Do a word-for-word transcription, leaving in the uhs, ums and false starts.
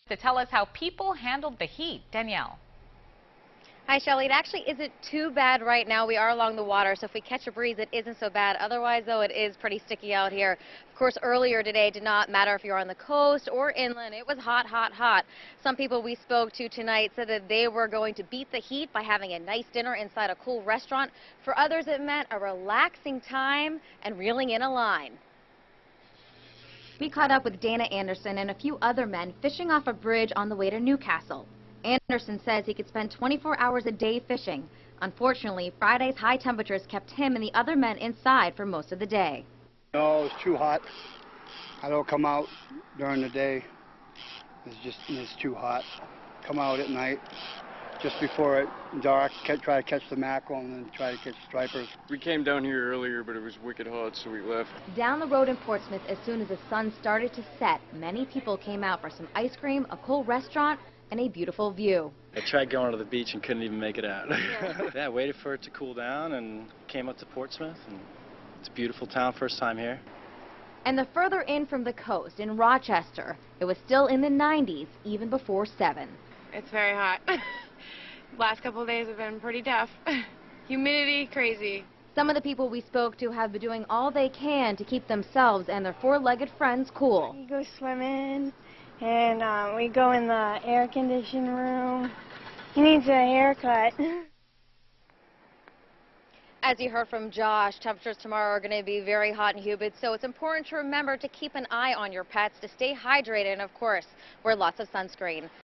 To tell us how people handled the heat. Danielle. Hi, Shelley. It actually isn't too bad right now. We are along the water, so if we catch a breeze, it isn't so bad. Otherwise, though, it is pretty sticky out here. Of course, earlier today, it did not matter if you're on the coast or inland. It was hot, hot, hot. Some people we spoke to tonight said that they were going to beat the heat by having a nice dinner inside a cool restaurant. For others, it meant a relaxing time and reeling in a line. We caught up with Dana Anderson and a few other men fishing off a bridge on the way to Newcastle. Anderson says he could spend twenty-four hours a day fishing. Unfortunately, Friday's high temperatures kept him and the other men inside for most of the day. No, it's too hot. I don't come out during the day. It's just it's too hot. Come out at night, just before it dark, try to catch the mackerel and then try to catch stripers. We came down here earlier, but it was wicked hot, so we left. Down the road in Portsmouth, as soon as the sun started to set, many people came out for some ice cream, a cool restaurant, and a beautiful view. I tried going to the beach and couldn't even make it out. Yeah, yeah, waited for it to cool down and came up to Portsmouth, and it's a beautiful town, first time here. And the further in from the coast, in Rochester, it was still in the nineties, even before seven. It's very hot. Last couple of days have been pretty tough. Humidity, crazy. Some of the people we spoke to have been doing all they can to keep themselves and their four-legged friends cool. We go swimming, and um, we go in the air conditioning room. He needs a haircut. As you heard from Josh, temperatures tomorrow are going to be very hot and humid, so it's important to remember to keep an eye on your pets, to stay hydrated, and of course, wear lots of sunscreen.